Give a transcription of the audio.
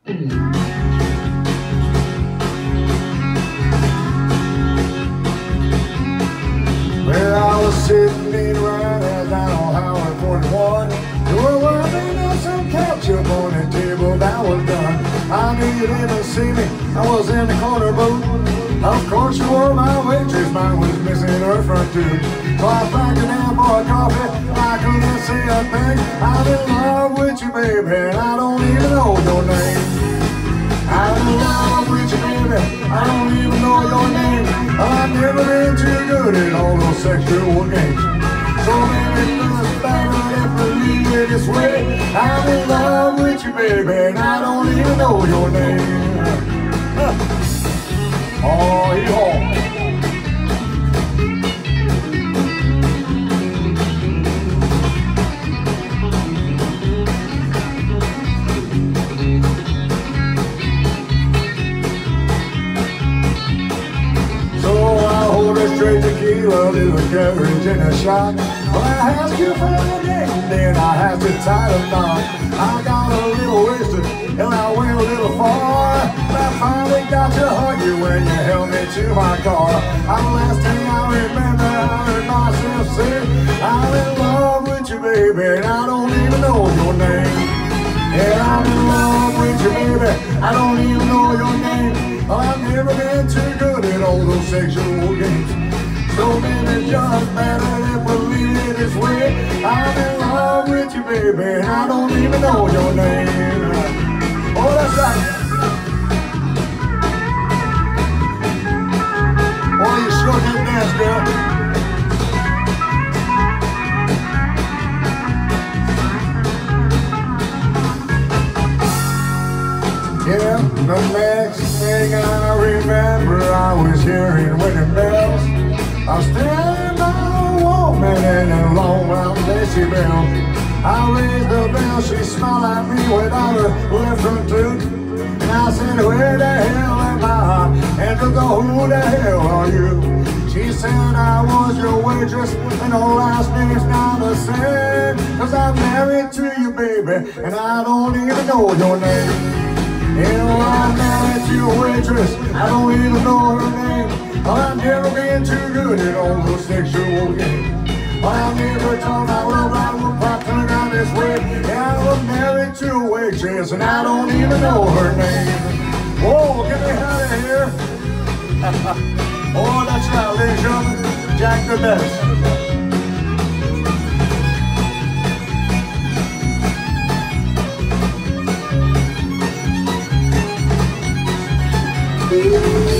Well, I was sitting in right down on Highway 41. You were warming up some ketchup on the table that was done. I knew you didn't see me, I was in the corner booth. Of course you were my waitress, mine was missing her front tooth. So I thanked her down for a coffee, I couldn't say a thing. I'm in love with you, baby, and I don't even know your name. I'm in love with you, baby, I don't even know your name. I've never been too good at all those sexual games. So maybe it's better if we leave it this way. I'm in love with you, baby, and I don't even know your name. Oh, yeah. Straight tequila, little carriage in a shot. Well, I asked you for your name, then I had to tie the knot. I got a little wasted, and I went a little far. I finally got to hug you when you held me to my car. The last thing I remember, I heard myself say, I'm in love with you, baby, and I don't even know your name. Yeah, I'm in love with you, baby, I don't even know your name. I've never been too good at all those sexual games. So maybe just better if we leave it this way. I'm in love with you, baby, and I don't even know your name. Oh, that's right. Oh, you sure can dance, girl. Yeah, the next thing I remember, I was hearing wedding bells. I was standing by a woman in a long round lacy bell. I raised the bell, she smiled at me without her left front tooth. And I said, where the hell am I? And she goes, who the hell are you? She said, I was your waitress, and her last name's not the same. Cause I'm married to you, baby, and I don't even know your name. Yeah, well, I'm married to a waitress, I don't even know her name. I've never been too good at all those sexual games. I never told my love I would pop turn out this way. Yeah, I'm married to a waitress, and I don't even know her name. Whoa, get me out of here. Oh, that's right, ladies and gentlemen, Jack the Best. Ooh.